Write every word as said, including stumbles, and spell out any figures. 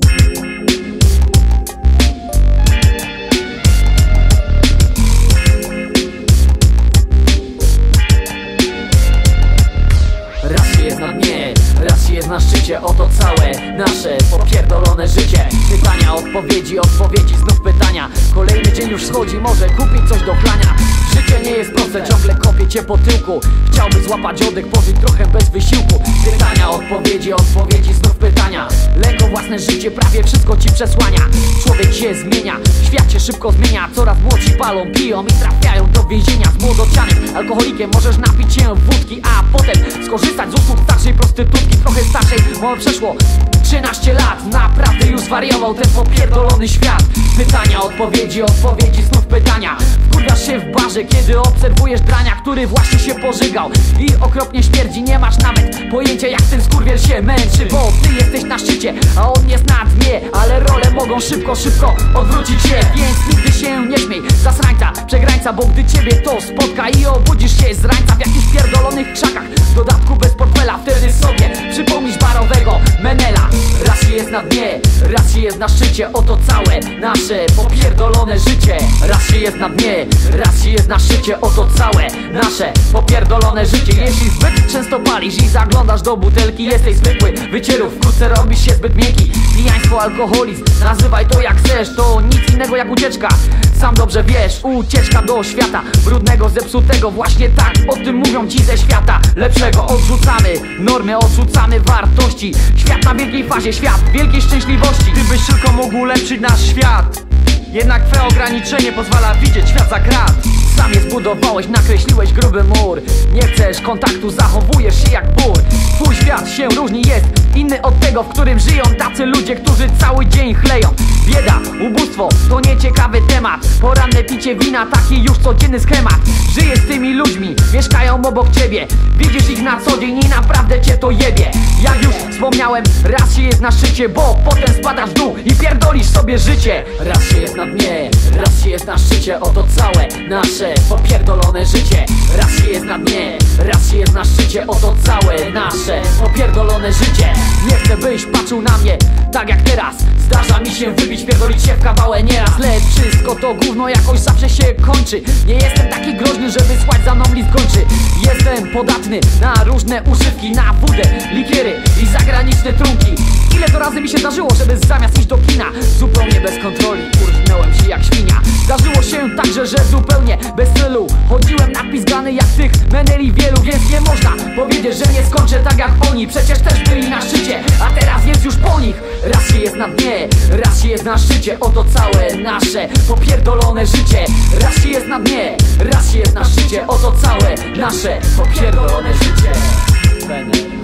Raz się jest na dnie, raz się jest na szczycie. Oto całe nasze popierdolone życie. Pytania, odpowiedzi, odpowiedzi, znów pytania. Kolejny dzień już schodzi, może kupić coś do chlania. Życie nie jest proste, ciągle kopie cię po tyłku. Chciałby złapać oddech, pożyć trochę bez wysiłku. Pytania, odpowiedzi, odpowiedzi, znów pytania. Lęk o własne życie, prawie wszystko ci przesłania. Człowiek się zmienia, świat się szybko zmienia. Coraz młodsi palą, piją i trafiają do więzienia. Z młodocianem, alkoholikiem możesz napić się wódki, a potem skorzystać z usług starszej prostytutki. Trochę starszej, bo przeszło trzynaście lat. Naprawdę już zwariował ten popierdolony świat. Pytania, odpowiedzi, odpowiedzi, znów pytania. Wkurwiasz się w barze, kiedy obserwujesz drania, który właśnie się pożygał i okropnie śmierdzi. Nie masz nawet pojęcia, jak ten skurwiel się męczy, bo ty jesteś na szczycie, a on jest na dnie. Ale role mogą szybko, szybko odwrócić się, więc nigdy się nie śmiej zasrańca, przegrańca, bo gdy ciebie to spotka i obudzisz się z rańca w jakichś pierdolonych krzakach, w dodatku bez portfela, wtedy sobie przypomnisz barowego Menela. Raz się jest na dnie, raz się jest na szczycie. Oto całe nasze popierdolone życie. Raz się jest na dnie, raz się jest na szczycie. Oto całe nasze popierdolone życie. Jeśli zbyt często palisz i zaglądasz do butelki, jesteś zwykły wycierów, wkrótce robisz się zbyt miękki. Pijaństwo, alkoholizm, nazywaj to jak chcesz, to nic innego jak ucieczka. Sam dobrze wiesz, ucieczka do świata brudnego, zepsutego. Właśnie tak o tym mówią ci ze świata lepszego. Odrzucamy normy, odrzucamy wartości. Świat na wielkiej fazie, świat wielkiej szczęśliwości. Gdybyś tylko mógł ulepszyć nasz świat, jednak twoje ograniczenie pozwala widzieć świat za krat. Sam je zbudowałeś, nakreśliłeś gruby mur. Nie chcesz kontaktu, zachowujesz się jak bór. Twój świat się różni, jest inny od tego, w którym żyją tacy ludzie, którzy cały dzień chleją. Bieda, ubóstwo, to nieciekawy temat. Poranne picie wina, taki już codzienny schemat. Żyjesz z tymi ludźmi, mieszkają obok ciebie. Widzisz ich na co dzień i naprawdę cię to jebie. Jak już wspomniałem, raz się jest na szczycie, bo potem spadasz w dół i pierdolisz sobie życie. Raz się jest na dnie, raz się jest na szczycie. Oto całe nasze popierdolone życie. Raz się jest na dnie, raz się jest na szczycie. Oto całe nasze popierdolone życie. Nie chcę, byś patrzył na mnie tak jak teraz. Zdarza mi się wybić, pierdolić się w kawałę nieraz. Lecz wszystko to gówno jakoś zawsze się kończy. Nie jestem taki groźny, żeby słać za mną list gończy. Jestem podatny na różne używki, na wódę, likiery i zagraniczne trunki. Ile to razy mi się zdarzyło, żeby zamiast iść do kina zupełnie bez kontroli urżnąłem się jak świnia. Zdarzyło się także, że zupełnie bez celu chodziłem napizgany jak tych meneli wielu. Więc nie można powiedzieć, że nie skończę tak jak oni. Przecież też byli na szczycie, a teraz jest już po nich. Raz się jest na dnie, raz się jest na szczycie. Oto całe nasze popierdolone życie. Raz się jest na dnie, raz się jest na szczycie. Oto całe nasze popierdolone życie.